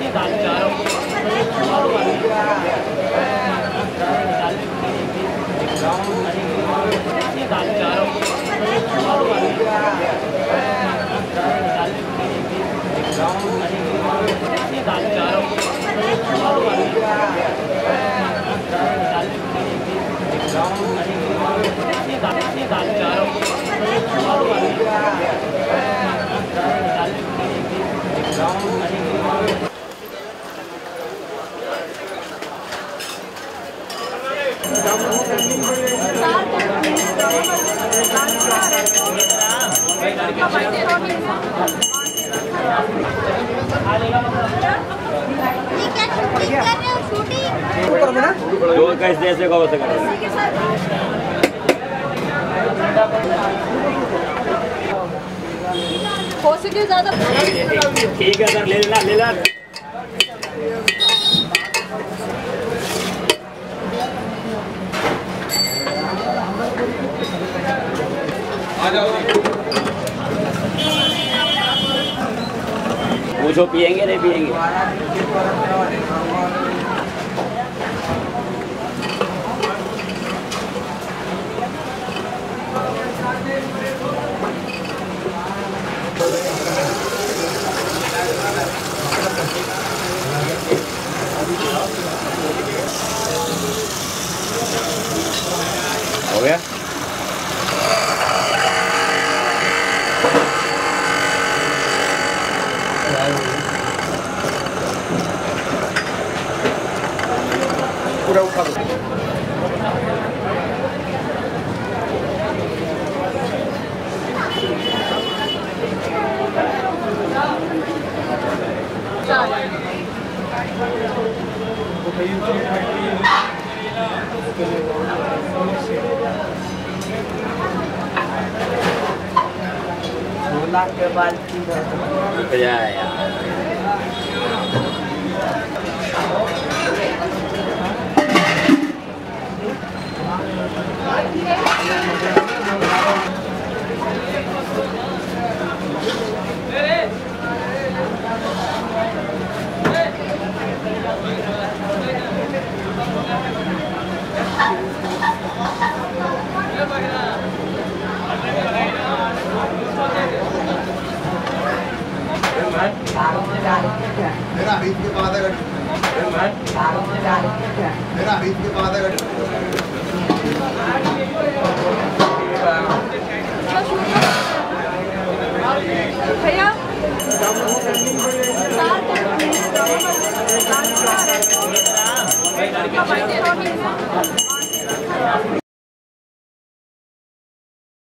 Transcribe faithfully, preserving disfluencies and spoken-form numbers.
जो कैसे जैसे का वैसे करें। हो सके ज्यादा ठीक है सर, ले लेना ले लेना। आ जाओ। पूछो पियेंगे नहीं पियेंगे। हो गया? पूरा उठा दो। सोलह के बाद मेरा बीच के बाद है मेरा बीच के बाद है भैया